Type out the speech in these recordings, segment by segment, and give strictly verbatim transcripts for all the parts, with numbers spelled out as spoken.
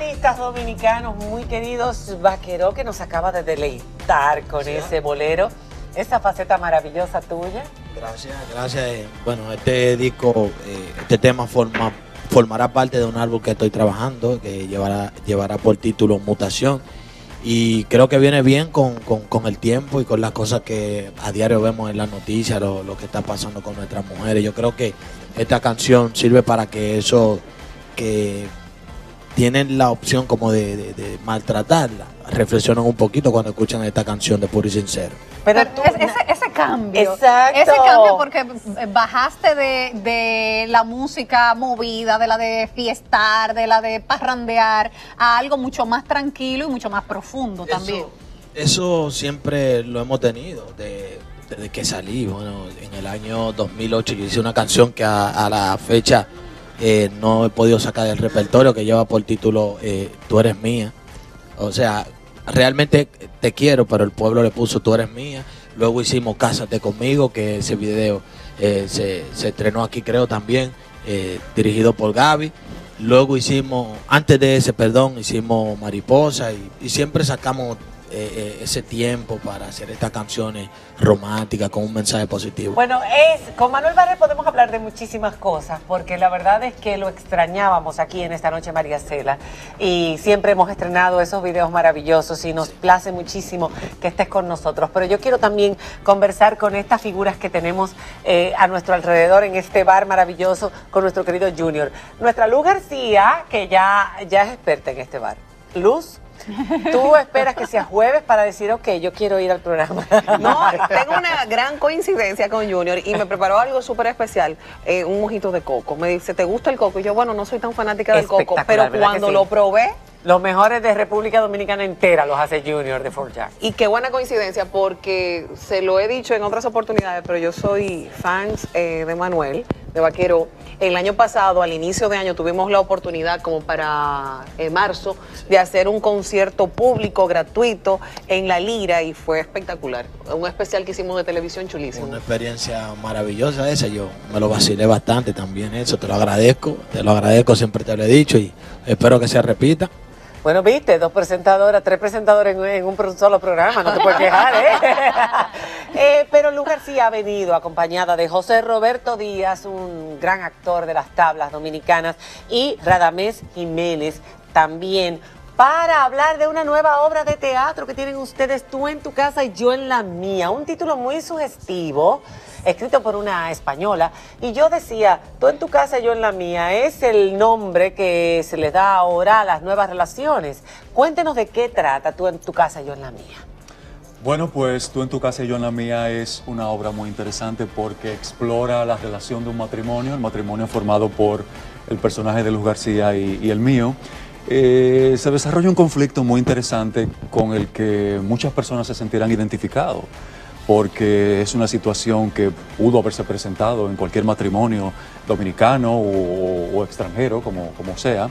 artistas dominicanos muy queridos. Vaqueró, que nos acaba de deleitar con ¿sí? ese bolero, esa faceta maravillosa tuya. Gracias, gracias. Bueno, este disco, eh, este tema forma, formará parte de un álbum que estoy trabajando, que llevará, llevará por título Mutación. Y creo que viene bien con, con, con el tiempo y con las cosas que a diario vemos en las noticias, lo, lo que está pasando con nuestras mujeres. Yo creo que esta canción sirve para que eso que tienen la opción como de, de, de maltratarla, reflexionen un poquito cuando escuchan esta canción de Puro y Sincero. Pero, Pero tú, ese, ese cambio, exacto. ese cambio porque bajaste de, de la música movida, de la de fiestar, de la de parrandear, a algo mucho más tranquilo y mucho más profundo eso, también. Eso siempre lo hemos tenido, de, desde que salí. Bueno, en el año dos mil ocho yo hice una canción que a, a la fecha eh, no he podido sacar del repertorio, que lleva por título eh, Tú eres mía. O sea, realmente te quiero, pero el pueblo le puso Tú eres mía. Luego hicimos Cásate conmigo, que ese video eh, se, se estrenó aquí, creo, también, eh, dirigido por Gaby. Luego hicimos, antes de ese, perdón, hicimos Mariposa y, y siempre sacamos eh, eh, ese tiempo para hacer estas canciones románticas con un mensaje positivo. Bueno, es, con Manuel Barré podemos hablar de muchísimas cosas, porque la verdad es que lo extrañábamos aquí en Esta Noche María Cela, y siempre hemos estrenado esos videos maravillosos y nos place muchísimo que estés con nosotros. Pero yo quiero también conversar con estas figuras que tenemos eh, a nuestro alrededor en este bar maravilloso con nuestro querido Junior. Nuestra Luz García, que ya, ya es experta en este bar. Luz, tú esperas que sea jueves para decir, ok, yo quiero ir al programa. No, tengo una gran coincidencia con Junior y me preparó algo súper especial, eh, un mojito de coco. Me dice, ¿te gusta el coco? Y yo, bueno, no soy tan fanática del coco, pero cuando sí? lo probé... Los mejores de República Dominicana entera los hace Junior de Fort Jack. Y qué buena coincidencia, porque se lo he dicho en otras oportunidades, pero yo soy fans eh, de Manuel, de Vaqueró. El año pasado, al inicio de año, tuvimos la oportunidad, como para eh, marzo, de hacer un concierto público gratuito en La Lira y fue espectacular. Un especial que hicimos de televisión chulísimo. Una experiencia maravillosa esa, yo me lo vacilé bastante también eso, te lo agradezco, te lo agradezco, siempre te lo he dicho y espero que se repita. Bueno, viste, dos presentadoras, tres presentadores en, en un solo programa, no te puedes quejar, ¿eh? eh pero Luz García ha venido acompañada de José Roberto Díaz, un gran actor de las tablas dominicanas, y Radamés Jiménez también, para hablar de una nueva obra de teatro que tienen ustedes, Tú en tu casa y yo en la mía. Un título muy sugestivo, escrito por una española, y yo decía, Tú en tu casa y yo en la mía, es el nombre que se le da ahora a las nuevas relaciones. Cuéntenos de qué trata Tú en tu casa y yo en la mía. Bueno, pues Tú en tu casa y yo en la mía es una obra muy interesante porque explora la relación de un matrimonio, el matrimonio formado por el personaje de Luz García y, y el mío. Eh, se desarrolla un conflicto muy interesante con el que muchas personas se sentirán identificados, porque es una situación que pudo haberse presentado en cualquier matrimonio dominicano o, o extranjero, como, como sea.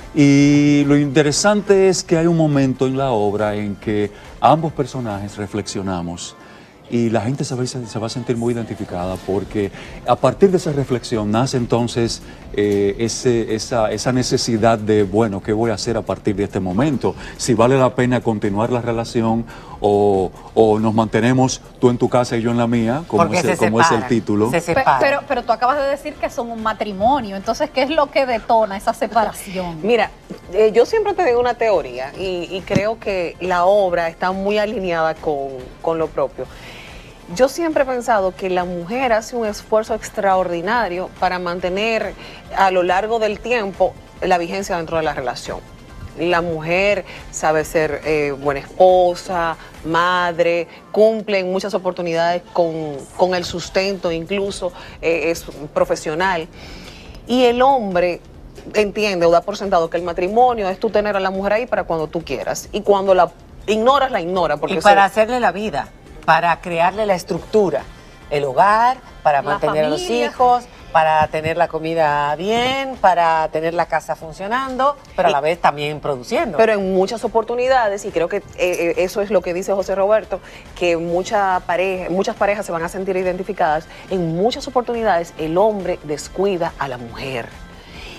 Y lo interesante es que hay un momento en la obra en que ambos personajes reflexionamos y la gente se va, se va a sentir muy identificada, porque a partir de esa reflexión nace entonces eh, ese, esa, esa necesidad de, bueno, ¿qué voy a hacer a partir de este momento? Si vale la pena continuar la relación o, o nos mantenemos tú en tu casa y yo en la mía, como, es el, como es el título. Pero, pero, pero tú acabas de decir que son un matrimonio, entonces, ¿qué es lo que detona esa separación? Mira, eh, yo siempre te digo una teoría y, y creo que la obra está muy alineada con, con lo propio. Yo siempre he pensado que la mujer hace un esfuerzo extraordinario para mantener a lo largo del tiempo la vigencia dentro de la relación. La mujer sabe ser eh, buena esposa, madre, cumple en muchas oportunidades con, con el sustento, incluso eh, es profesional. Y el hombre entiende o da por sentado que el matrimonio es tú tener a la mujer ahí para cuando tú quieras. Y cuando la ignoras, la ignora. Porque y para eso, hacerle la vida, para crearle la estructura, el hogar, para la mantener familia. a los hijos, para tener la comida bien, para tener la casa funcionando, pero a la vez también produciendo. Pero en muchas oportunidades, y creo que eh, eso es lo que dice José Roberto, que mucha pareja, muchas parejas se van a sentir identificadas, en muchas oportunidades el hombre descuida a la mujer.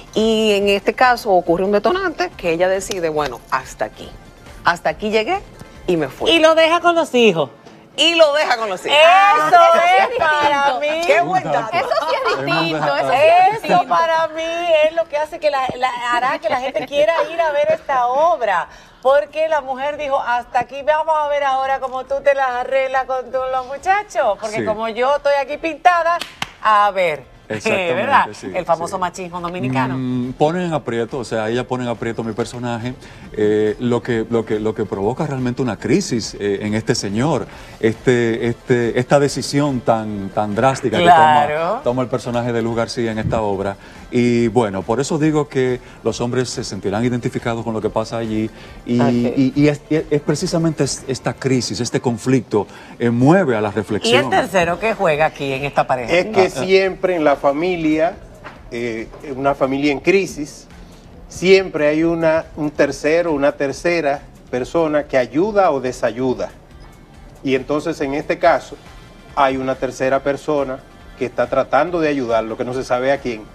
Y en este caso ocurre un detonante que ella decide, bueno, hasta aquí. Hasta aquí llegué y me fui. Y lo deja con los hijos. Y lo deja con los hijos. Eso eso sí es es para distinto. mí. Qué buen dato. Eso sí es distinto, eso sí es Eso distinto. para mí es lo que hace que la, la- hará que la gente quiera ir a ver esta obra. Porque la mujer dijo, hasta aquí vamos a ver ahora cómo tú te las arreglas con tu- los muchachos. Porque Sí. como yo estoy aquí pintada, a ver. Exactamente, ¿Verdad? sí, El famoso sí. machismo dominicano. Mm, ponen en aprieto, o sea, ella pone en aprieto a mi personaje, eh, lo, que, lo, que, lo que provoca realmente una crisis eh, en este señor, este, este, esta decisión tan, tan drástica Claro. que toma, toma el personaje de Luz García en esta obra. Y bueno, por eso digo que los hombres se sentirán identificados con lo que pasa allí y, Ok. y- y es, y es precisamente es- esta crisis, este conflicto, eh, mueve a la ¿Y reflexión. el tercero que juega aquí en esta pareja? Es que siempre en la familia, eh, una familia en crisis, siempre hay una, un tercero, una tercera persona que ayuda o desayuda. Y entonces en este caso hay una tercera persona que está tratando de ayudar, lo que no se sabe a quién.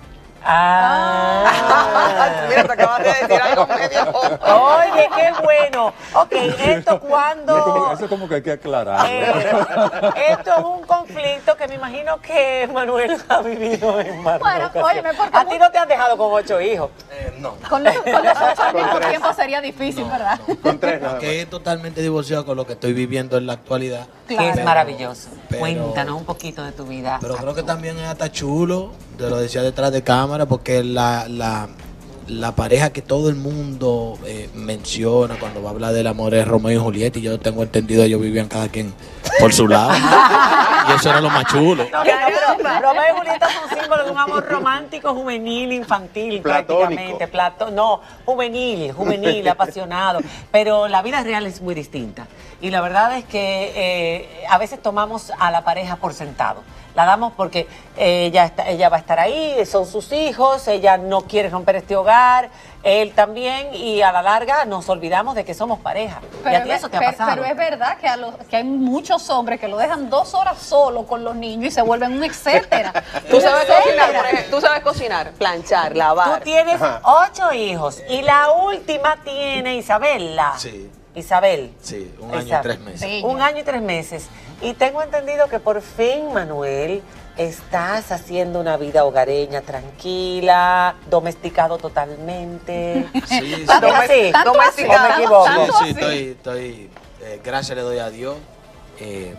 Ah. Mira, te acabas de decir algo medio. Oye, qué bueno. Ok, esto Es como- cuando... eso es como que hay que aclarar. Eh, esto es un conflicto que me imagino que Manuel ha vivido en más de Bueno, una ocasión. óyeme, porque A ti no te han dejado con ocho hijos. Eh, no. Con los, con los ocho al Con mismo tres. tiempo sería difícil, ¿verdad? Con tres nada más. Que es totalmente divorciado con lo que estoy viviendo en la actualidad. Que Claro. es maravilloso. Pero- Cuéntanos un poquito de tu vida. Pero creo que también es hasta chulo, te lo decía detrás de cámara, porque la, la, la pareja que todo el mundo eh, menciona cuando va a hablar del amor es Romeo y Julieta, y yo tengo entendido, ellos vivían cada quien por su lado. Y eso era lo más chulo. No, no, pero Romeo y Julieta son símbolos de un amor romántico, juvenil, infantil, Platónico. prácticamente. Plato, no, juvenil, juvenil, apasionado. Pero la vida real es muy distinta. Y la verdad es que eh, a veces tomamos a la pareja por sentado. La damos porque eh, ella, está, ella va a estar ahí, son sus hijos, ella no quiere romper este hogar, él también, y a la larga nos olvidamos de que somos pareja. y a ti es- eso te ha pero- pasado. pero es verdad que, a los- que hay muchos hombres que lo dejan dos horas solo con los niños y se vuelven un etcétera. Tú Un sabes etcétera. cocinar, por ejemplo, tú sabes cocinar, planchar, Tú lavar. tienes Ajá. ocho hijos y la última tiene Isabela. Sí. Isabel. Sí, un año y Isabel. tres meses. Bella. Un año y tres meses. Y tengo entendido que por fin, Manuel, estás haciendo una vida hogareña tranquila, domesticado totalmente. Sí, sí. ¿Tanto es así? Tanto ¿O así, me tanto- equivoco? Sí, tanto sí, así. estoy, estoy eh, gracias le doy a Dios, eh,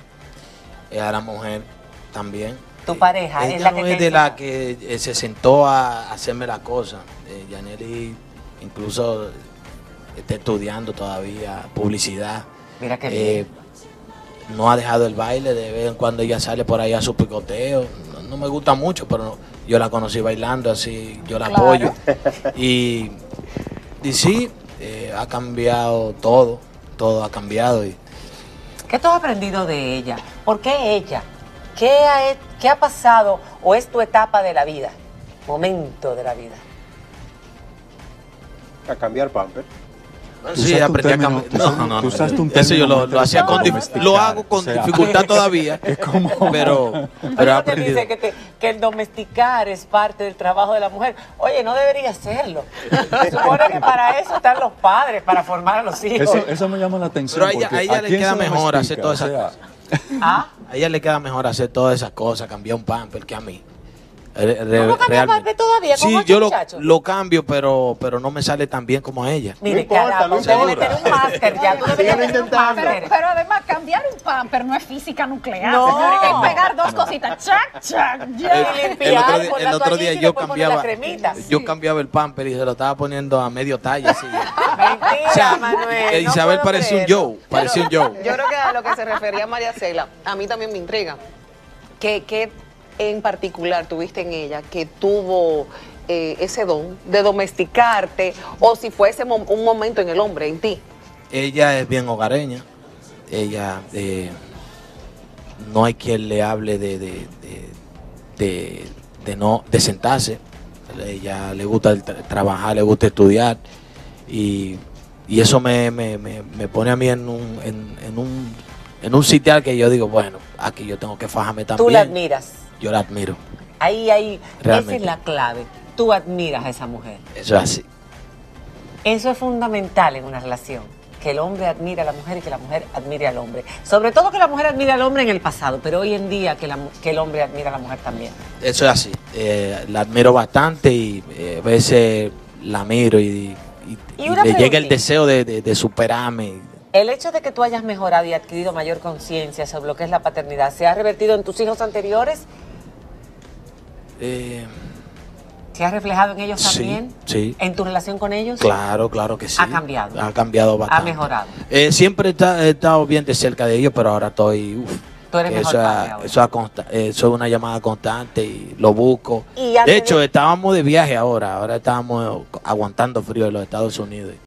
eh, a la mujer también. Tu Eh, pareja es ella la no que es te de la enseñó. que eh, se sentó a hacerme la cosa. Eh, Yaneli incluso está estudiando todavía publicidad. Mira qué Eh, bien. no ha dejado el baile, de vez en cuando ella sale por ahí a su picoteo. No, no me gusta mucho, pero yo la conocí bailando, así yo la Claro. apoyo. Y, y sí, eh, ha cambiado todo, todo ha cambiado. Y, ¿Qué tú has aprendido de ella? ¿Por qué ella? ¿Qué ha, he- qué ha pasado o es tu etapa de la vida? Momento de la vida. A cambiar pamper. Tú sí, usaste un aprendí a término- cambiar. tú No, usaste- no, no, tú no, usaste un eso yo lo, término lo hacía con, dif- domesticar, lo hago con o sea, dificultad todavía, como- pero, pero he Pero te aprendido. dice que, te- que el domesticar es parte del trabajo de la mujer. Oye, no debería hacerlo. Se supone que para eso están los padres, para formar a los hijos. Eso, eso me llama la atención. Pero a ella- porque a ella le quién queda se mejor hacer domestica? todas O esas sea, ¿Ah? A ella le queda mejor hacer todas esas cosas, cambiar un pamper que a mí. Re- re- ¿Tú no cambias realmente. pamper todavía con Sí, ocho yo lo, muchachos? lo cambio, pero, pero no me sale tan bien como a ella. Mire, importa, caramba, no usted debe importa. tener un máster ya. Tú deberías Síguelo tener un intentando. Pero, máster. pero además, cambiar un pamper no es física nuclear, No. señores. Es pegar dos cositas. Chac, chac, El, ya. Y limpiar, el otro día, pon el la otro toallita día y yo después poner la cambiaba, cremita. yo cambiaba el pamper y se lo estaba poniendo a medio talla. Así. Mentira, O sea, Manuel. eh, no Isabel puedo parecía un creerlo. Joe, parecía un Joe. Yo creo que a lo que se refería María Cela, a mí también me intriga. ¿Qué, qué en particular tuviste en ella que tuvo eh, ese don de domesticarte o si fue ese mom- un momento en el hombre, en ti? Ella es bien hogareña. Ella eh, no hay quien le hable de, de, de, de- de no de sentarse. Ella le gusta el tra- trabajar, le gusta estudiar y, y eso me, me, me, me pone a mí en un, en, en un en un sitial que yo digo, bueno, aquí yo tengo que fajarme también. Tú la admiras. Yo la admiro. Ahí, ahí, esa es Realmente. la clave. tú admiras a esa mujer. Eso es así. Eso es fundamental en una relación, que el hombre admire a la mujer y que la mujer admire al hombre. Sobre todo que la mujer admire al hombre en el pasado, pero hoy en día que, la, que el hombre admire a la mujer también. Eso es así. Eh, la admiro bastante y eh, a veces la miro y, y, Y y una le llega el preguntita. deseo de, de- de superarme. El hecho de que tú hayas mejorado y adquirido mayor conciencia sobre lo que es la paternidad, ¿se ha revertido en tus hijos anteriores? Eh, ¿Se ha reflejado en ellos Sí, también? sí. ¿En tu relación con ellos? claro, claro que sí. Ha cambiado. Ha cambiado bastante. Ha mejorado. Eh, siempre he, ta- he estado bien de cerca de ellos, pero ahora estoy... uf, Tú eres que mejor eso, padre es- ahora. eso, es consta- eso es una llamada constante y lo busco. Y antes De hecho, de- estábamos de viaje ahora. Ahora estábamos aguantando frío en los Estados Unidos.